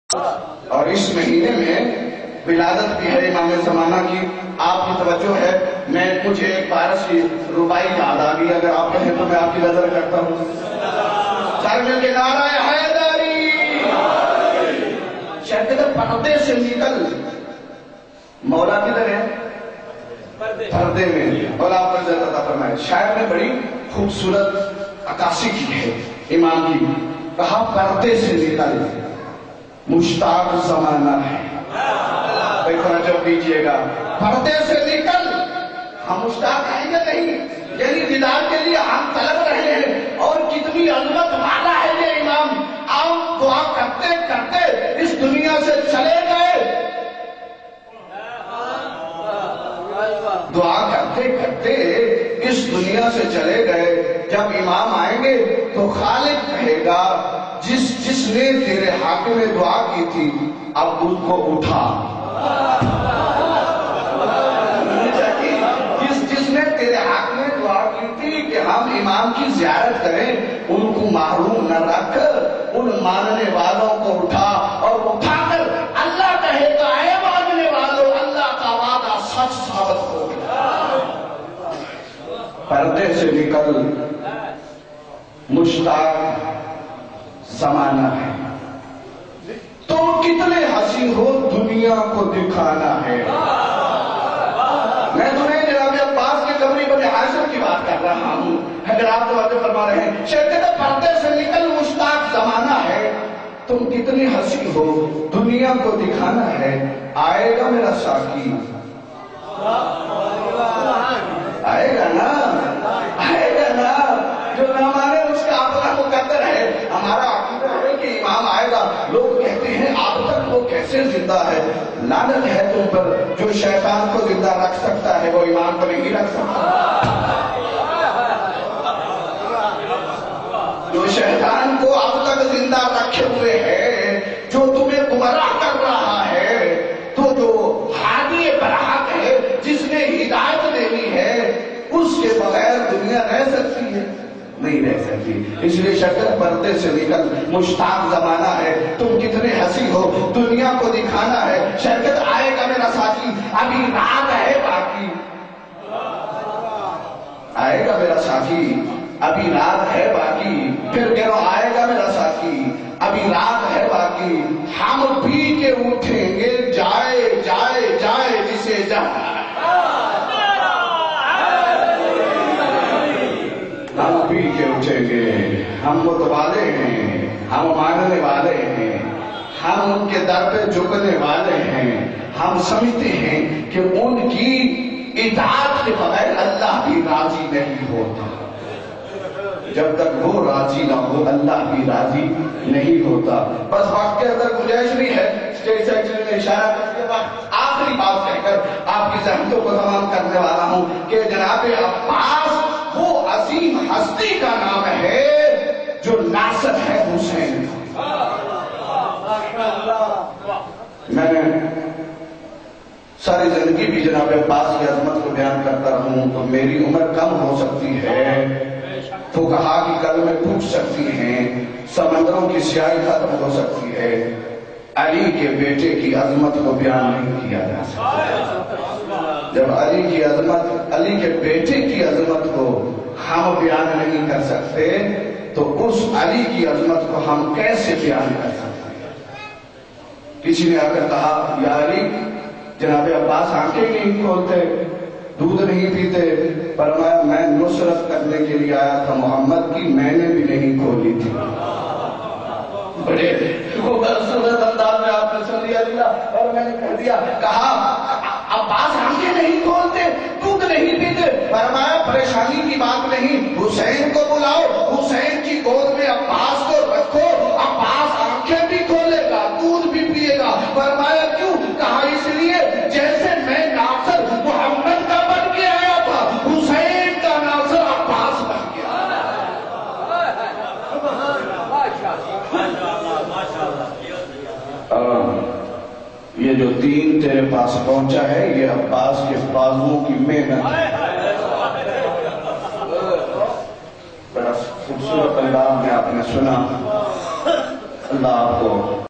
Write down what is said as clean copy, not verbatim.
اور اس مہینے میں ولادت بھی ہے امام زمانہ کی. آپ کی توجہ ہے. مجھے ایک فارسی ربائی یاد آ گئی، اگر آپ کہیں تو میں آپ کی نظر کرتا ہوں. سر مل کے نعرہ حیدری. شاید پردے سے نکل. مولا کدھر ہے؟ پردے میں. اور آپ پر عزت عطا فرمائے. شاید میں بڑی خوبصورت عکاسی کی ہے امام کی. کہا پردے سے نکل مشتاق زمانہ ہے. توجہ کیجئے گا. پردے سے نکل ہم مشتاق ہیں یا نہیں؟ یعنی دیدار کے لیے ہم طلب رہے ہیں. اور کتنی عظمت والا ہے یہ امام. آپ دعا کرتے کرتے اس دنیا سے چلے گئے. دعا کرتے کرتے اس دنیا سے چلے گئے. جب امام آئیں گے تو خالق کہے گا جس نے تیرے حق میں دعا کی تھی اب اس کو اٹھا. جس نے تیرے حق میں دعا کی تھی کہ ہم امام کی زیارت کریں ان کو محروم نہ رکھ. ان ماننے والوں کو اٹھا اور اٹھا کر اللہ کہے گا اے ماننے والوں اللہ کا وعدہ سچ ثابت ہو گیا. پردے سے نکل مشتاق زمانہ ہے. تو کتنے حسین ہو دنیا کو دکھانا ہے. میں تمہیں جناب عباس کے قبری بن ہاشم کی بات کر رہا ہوں. اگر آپ توجہ فرما رہے ہیں. شیخ پردے سے نکل مشتاق زمانہ ہے. تم کتنے حسین ہو دنیا کو دکھانا ہے. آئے گا میرا ساقی. آئے گا نا. آئے گا نا. جو نہ مانے اس کا آپ کا مقدر ہے. ہمارا عقیدہ ہے کہ امام آئے گا. لوگ کہتے ہیں آپ تک وہ کیسے زندہ ہے. لعنت ہے تم پر. جو شیطان کو زندہ رکھ سکتا ہے وہ امام کو نہیں رکھ سکتا. جو شیطان کو اب تک زندہ رکھے ہوئے ہے، جو تمہیں گمراہ کر رہا ہے، تو جو ہادی برحق ہے جس نے ہدایت دینی ہے اس کے بغیر دنیا رہ سکتی ہے؟ نہیں رہ سکتی. اس لیے شکل پردے سے نکل مشتاق زمانہ ہے. تم کتنے حسین ہو دنیا کو دکھانا ہے. شرکت آئے گا میرا ساتھی ابھی رات ہے باقی. آئے گا میرا ساتھی ابھی رات ہے باقی. پھر کہہ رہا آئے گا میرا ساتھی ابھی رات ہے باقی. ہم پی کے اٹھیں گے جائے جائے جائے جسے جانا. ہم پی کے اٹھیں گے. ہم متوالے ہیں. ہم ماننے والے ہیں. ہم ان کے در پہ جھکنے والے ہیں. ہم سمجھتے ہیں کہ ان کی اطاعت کے بغیر اللہ بھی راضی نہیں ہوتا. جب تک وہ راضی نہ ہو اللہ بھی راضی نہیں ہوتا. بس وقت کے اندر گنجائش نہیں ہے. اسٹیج سیکٹری نے اشارہ کر کے آخری بات کہہ کر آپ کی زحمتوں کو تمام کرنے والا ہوں کہ جناب عباس وہ عظیم ہستی کا نام ہے جو ناصر ہے حسین. میں نے ساری زندگی بھی جناب عباس کی عظمت کو بیان کرتا رہوں تو میری عمر کم ہو سکتی ہے. فقہا کی کلمیں ٹوٹ سکتی ہیں. سمندروں کی سیاہی ختم ہو سکتی ہے. علی کے بیٹے کی عظمت کو بیان نہیں کیا جا سکتا. جب علی کے بیٹے کی عظمت کو ہم بیان نہیں کر سکتے تو اس علی کی عظمت کو ہم کیسے بیان کر سکتے ہیں. کسی نے آ کر کہا یا علی جناب عباس آنکھیں نہیں کھولتے دودھ نہیں پیتے. فرمایا میں نصرت کرنے کے لیے آیا تھا محمد کی میں نے بھی نہیں کھولی تھی. بڑے خوبصورت انداز میں آپ نے سن لیا اور میں نے کہہ دیا. کہا عباس آنکھیں نہیں کھولتے دودھ نہیں پیتے. فرمایا پریشانی کی بات نہیں. حسین کو بلاؤ. حسین کی گود میں عباس کو رکھو. عباس آنکھیں بھی کھولے گا دودھ بھی پیے گا. فرمایا کیوں؟ کہا اس لیے جیسے میں ناصر محمد کا بن کے آیا تھا حسین کا ناصر عباس بن گیا. یہ جو دین تیرے پاس پہنچا ہے یہ عباس کے بازوؤں کی محنت ہے. بڑا خوبصورت انداز میں آپ نے سنا. اللہ آپ کو